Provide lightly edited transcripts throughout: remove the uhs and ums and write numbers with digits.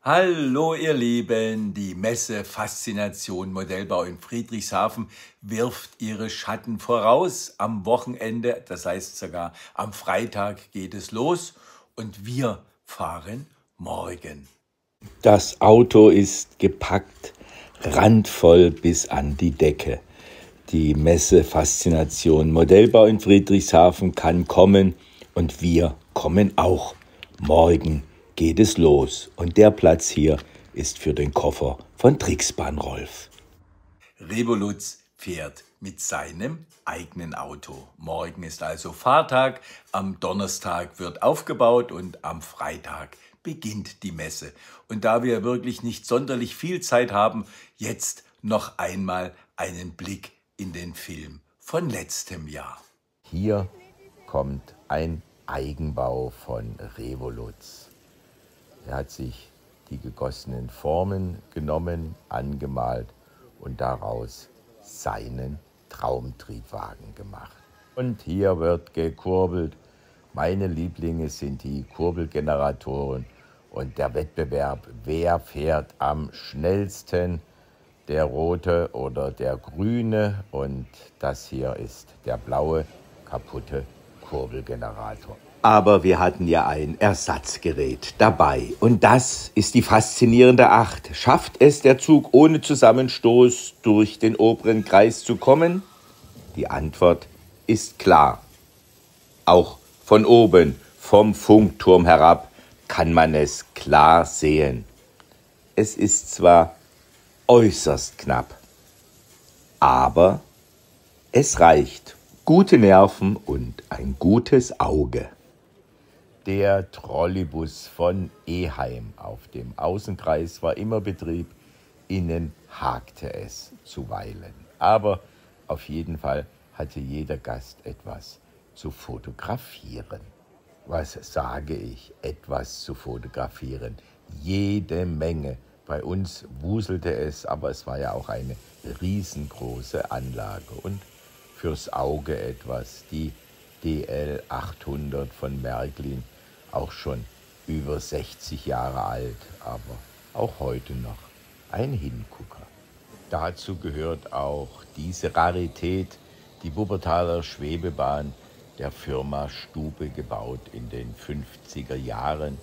Hallo ihr Lieben, die Messe Faszination Modellbau in Friedrichshafen wirft ihre Schatten voraus. Am Wochenende, das heißt sogar am Freitag geht es los und wir fahren morgen. Das Auto ist gepackt, randvoll bis an die Decke. Die Messe Faszination Modellbau in Friedrichshafen kann kommen und wir kommen auch. Morgen geht es los und der Platz hier ist für den Koffer von Trixbahn Rolf. Revoluz fährt mit seinem eigenen Auto. Morgen ist also Fahrtag, am Donnerstag wird aufgebaut und am Freitag beginnt die Messe. Und da wir wirklich nicht sonderlich viel Zeit haben, jetzt noch einmal einen Blick in den Film von letztem Jahr. Hier kommt ein Eigenbau von Revoluz. Er hat sich die gegossenen Formen genommen, angemalt und daraus seinen Traumtriebwagen gemacht. Und hier wird gekurbelt. Meine Lieblinge sind die Kurbelgeneratoren und der Wettbewerb, wer fährt am schnellsten, der rote oder der grüne, und das hier ist der blaue, kaputte Kurbelgenerator. Aber wir hatten ja ein Ersatzgerät dabei. Und das ist die faszinierende 8. Schafft es der Zug ohne Zusammenstoß durch den oberen Kreis zu kommen? Die Antwort ist klar. Auch von oben, vom Funkturm herab, kann man es klar sehen. Es ist zwar äußerst knapp, aber es reicht. Gute Nerven und ein gutes Auge. Der Trolleybus von Eheim auf dem Außenkreis war immer Betrieb, innen hakte es zuweilen. Aber auf jeden Fall hatte jeder Gast etwas zu fotografieren. Was sage ich, etwas zu fotografieren? Jede Menge. Bei uns wuselte es, aber es war ja auch eine riesengroße Anlage. Und fürs Auge etwas, die DL 800 von Märklin, auch schon über 60 Jahre alt, aber auch heute noch ein Hingucker. Dazu gehört auch diese Rarität, die Wuppertaler Schwebebahn, der Firma Stube gebaut in den 50er Jahren.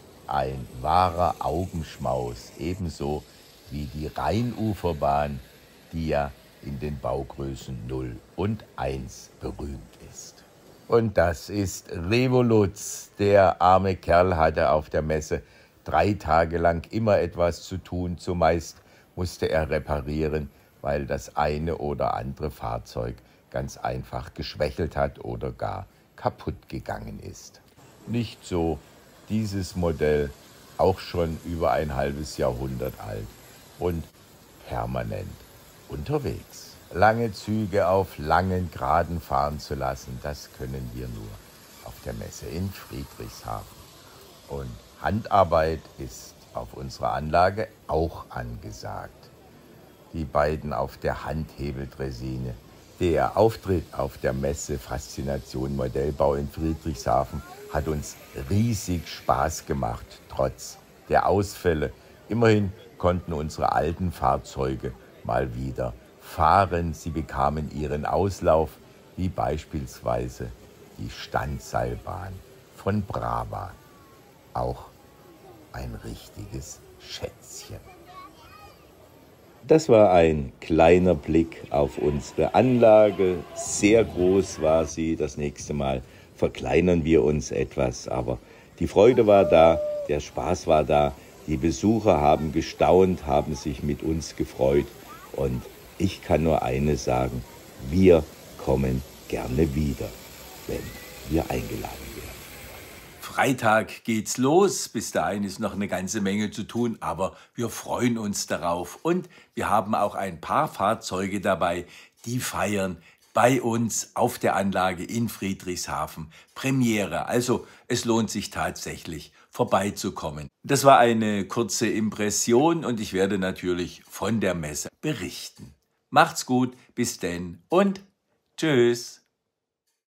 Ein wahrer Augenschmaus, ebenso wie die Rheinuferbahn, die ja in den Baugrößen 0 und 1 berühmt ist. Und das ist Revoluz. Der arme Kerl hatte auf der Messe 3 Tage lang immer etwas zu tun. Zumeist musste er reparieren, weil das eine oder andere Fahrzeug ganz einfach geschwächelt hat oder gar kaputt gegangen ist. Nicht so dieses Modell, auch schon über ein halbes Jahrhundert alt und permanent unterwegs. Lange Züge auf langen Geraden fahren zu lassen, das können wir nur auf der Messe in Friedrichshafen. Und Handarbeit ist auf unserer Anlage auch angesagt. Die beiden auf der Handhebeldressine. Der Auftritt auf der Messe Faszination Modellbau in Friedrichshafen hat uns riesig Spaß gemacht, trotz der Ausfälle. Immerhin konnten unsere alten Fahrzeuge mal wieder fahren. Sie bekamen ihren Auslauf, wie beispielsweise die Standseilbahn von Brava. Auch ein richtiges Schätzchen. Das war ein kleiner Blick auf unsere Anlage. Sehr groß war sie. Das nächste Mal verkleinern wir uns etwas. Aber die Freude war da, der Spaß war da. Die Besucher haben gestaunt, haben sich mit uns gefreut. Und ich kann nur eines sagen, wir kommen gerne wieder, wenn wir eingeladen werden. Freitag geht's los. Bis dahin ist noch eine ganze Menge zu tun, aber wir freuen uns darauf. Und wir haben auch ein paar Fahrzeuge dabei, die feiern bei uns auf der Anlage in Friedrichshafen Premiere. Also es lohnt sich tatsächlich, vorbeizukommen. Das war eine kurze Impression und ich werde natürlich von der Messe berichten. Macht's gut, bis denn und tschüss.